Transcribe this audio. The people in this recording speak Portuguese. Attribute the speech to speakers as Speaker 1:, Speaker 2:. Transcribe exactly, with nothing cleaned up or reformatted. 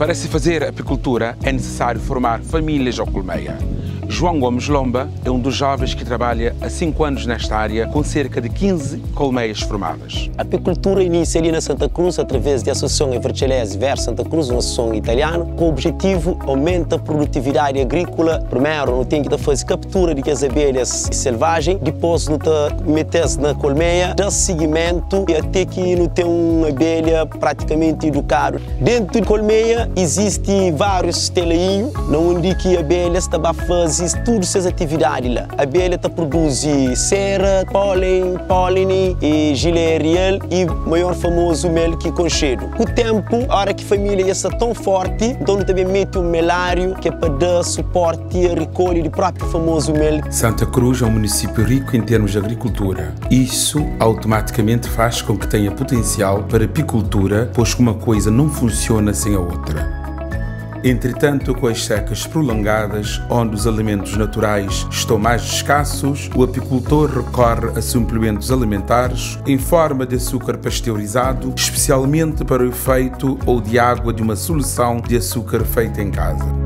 Speaker 1: Para se fazer apicultura é necessário formar famílias ao colmeia. João Gomes Lomba é um dos jovens que trabalha há cinco anos nesta área, com cerca de quinze colmeias formadas.
Speaker 2: A apicultura inicia ali na Santa Cruz através da Associação Evercellese Ver Santa Cruz, uma associação italiana, com o objetivo de aumentar a produtividade agrícola. Primeiro, não tem que fazer captura de as abelhas selvagens, depois não meter na colmeia, dar seguimento e até que não tem uma abelha praticamente educada. Dentro da colmeia existem vários teleinhos, onde que a abelha está a fazer tudo essas atividades lá. A abelha está produz cera, pólen, pólen e gileriel e o maior famoso mel que conchedo. Com o tempo, a hora que a família está tão forte, então também mete um melário que é para dar suporte e recolha do próprio famoso mel.
Speaker 1: Santa Cruz é um município rico em termos de agricultura. Isso automaticamente faz com que tenha potencial para apicultura, pois que uma coisa não funciona sem a outra. Entretanto, com as secas prolongadas, onde os alimentos naturais estão mais escassos, o apicultor recorre a suplementos alimentares em forma de açúcar pasteurizado, especialmente para o efeito ou de água de uma solução de açúcar feita em casa.